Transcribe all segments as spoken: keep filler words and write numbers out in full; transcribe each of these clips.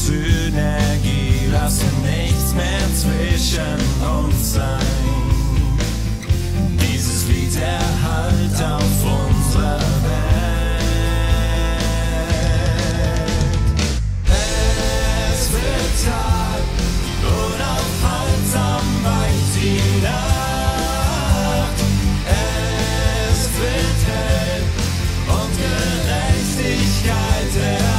Synergie, lasse nichts mehr zwischen uns sein. Dieses Lied erhallt auf unsere Welt. Es wird Tag, unaufhaltsam weicht die Nacht. Es wird hell und Gerechtigkeit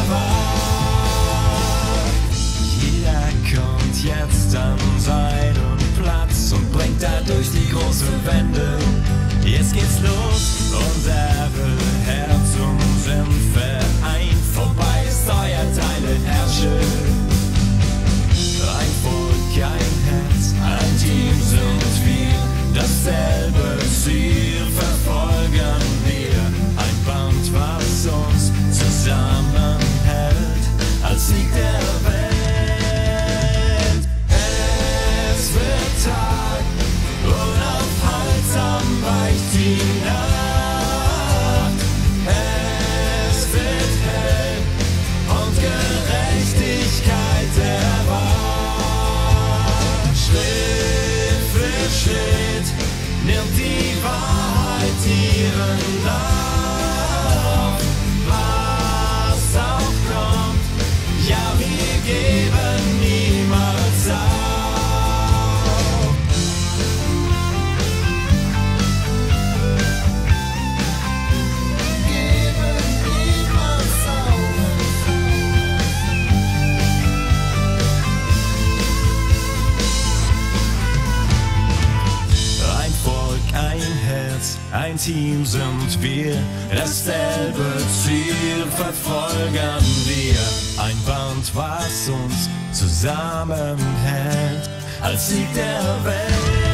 erwacht. Jeder kommt jetzt an seinen Platz und bringt dadurch die große Wende. Jetzt geht's los, unsere Herz und Sinn vereint. Vorbei ist euer Teile herrsche. Ein Volk, ein Herz, ein Team sind wir. Dasselbe Ziel verfolgen wir. Ein Band, was uns zusammenhält, als Sieg der Welt. Es wird Tag, unaufhaltsam weicht die Nacht. Es wird hell und Gerechtigkeit erwacht. Schritt für Schritt nimmt die Wahrheit ihren Lauf. Was auch kommt, ja, wir geben niemals auf. Ein Volk, ein Herz, ein Team sind wir. Dasselbe Ziel verfolgen wir. Ein Band, was uns zusammenhält, als Sieg der Welt.